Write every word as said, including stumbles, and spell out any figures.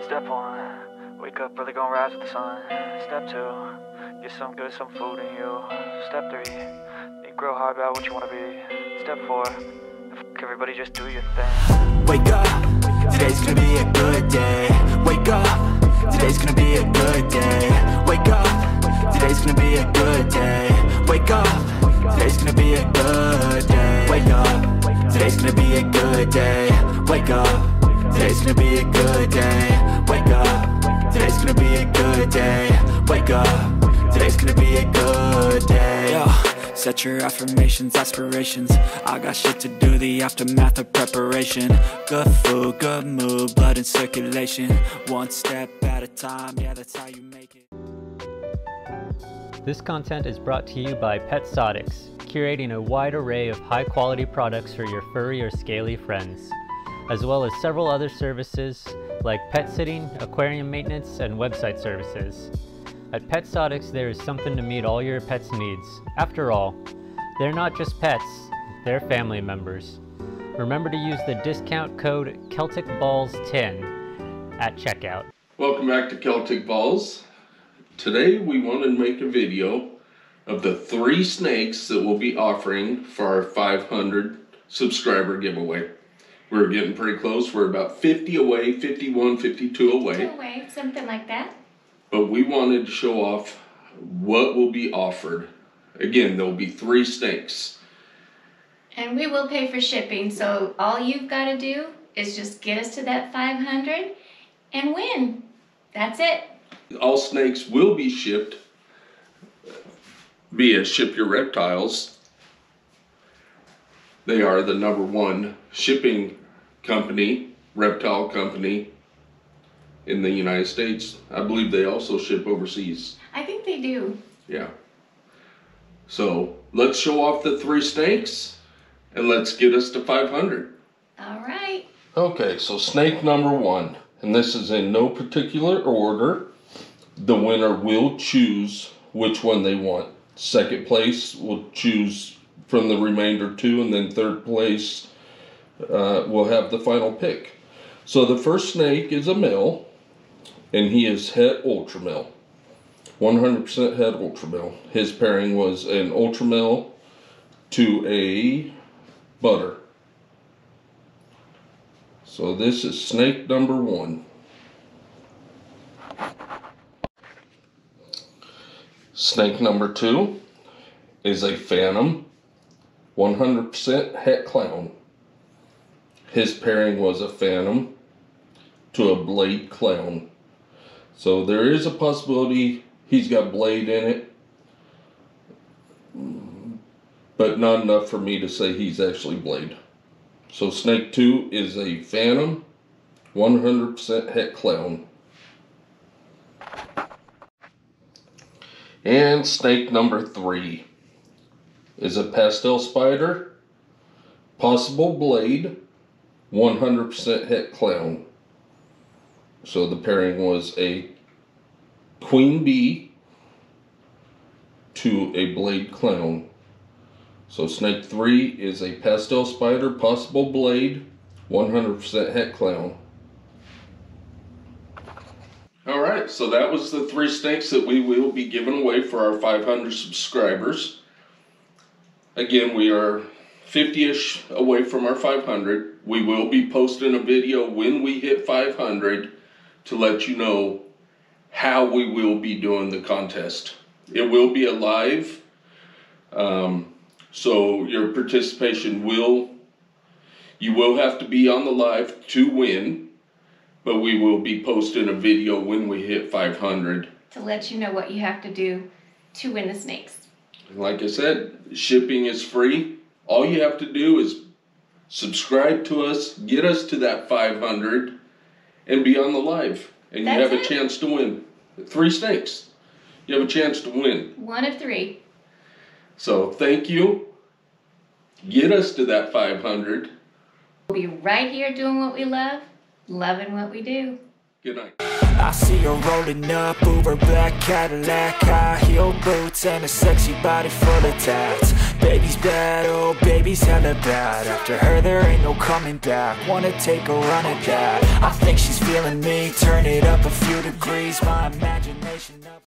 Step one, wake up early, gonna rise with the sun. Step two, get some good, some food in you. Step three, think real hard about what you wanna be. Step four, fuck everybody, just do your thing. Wake up, today's gonna be a good day. Wake up, today's gonna be a good day. Wake up, today's gonna be a good day. Wake up, today's gonna be a good day. Wake up, today's gonna be a good day. Wake up, today's gonna be a good day. Wake up, today's gonna be a good day. Wake up, today's gonna be a good day. Yo, set your affirmations, aspirations. I got shit to do, the aftermath of preparation. Good food, good mood, blood in circulation. One step at a time, yeah, that's how you make it. This content is brought to you by Petsotics, curating a wide array of high-quality products for your furry or scaly friends, as well as several other services like pet sitting, aquarium maintenance, and website services. At Petsotics, there is something to meet all your pet's needs. After all, they're not just pets, they're family members. Remember to use the discount code Celtic Balls ten at checkout. Welcome back to Celtic Balls. Today we want to make a video of the three snakes that we'll be offering for our five hundred subscriber giveaway. We're getting pretty close. We're about fifty away, fifty-one, fifty-two away. away, something like that. But we wanted to show off what will be offered. Again, there'll be three snakes. And we will pay for shipping, so all you've got to do is just get us to that five hundred and win. That's it. All snakes will be shipped via Ship Your Reptiles. They are the number one shipping company, reptile company in the United States. I believe they also ship overseas. I think they do. Yeah. So let's show off the three snakes and let's get us to five hundred. All right. Okay, so snake number one, and this is in no particular order. The winner will choose which one they want. Second place will choose from the remainder two, and then third place uh, will have the final pick. So the first snake is a male, and he is het ultra male. one hundred percent het ultra male. His pairing was an ultra male to a butter. So this is snake number one. Snake number two is a phantom, one hundred percent het clown. His pairing was a phantom to a blade clown. So there is a possibility he's got blade in it, but not enough for me to say he's actually blade. So snake two is a phantom, one hundred percent het clown. And snake number three is a pastel spider, possible blade, one hundred percent het clown. So the pairing was a queen bee to a blade clown. So snake three is a pastel spider, possible blade, one hundred percent het clown. Alright, so that was the three snakes that we will be giving away for our five hundred subscribers. Again, we are fifty-ish away from our five hundred. We will be posting a video when we hit five hundred to let you know how we will be doing the contest. It will be a live, um, so your participation will, you will have to be on the live to win. But we will be posting a video when we hit five hundred. To let you know what you have to do to win the snakes. Like I said, shipping is free. All you have to do is subscribe to us, get us to that five hundred, and be on the live. And That's you have it. a chance to win. Three snakes. You have a chance to win. One of three. So thank you. Get us to that five hundred. We'll be right here doing what we love. Loving what we do. Good night. I see her rolling up, Uber black Cadillac, high heel boots and a sexy body full of tats. Baby's bad, oh baby's hella bad. After her there ain't no coming back. Wanna take a run at that. I think she's feeling me. Turn it up a few degrees. My imagination up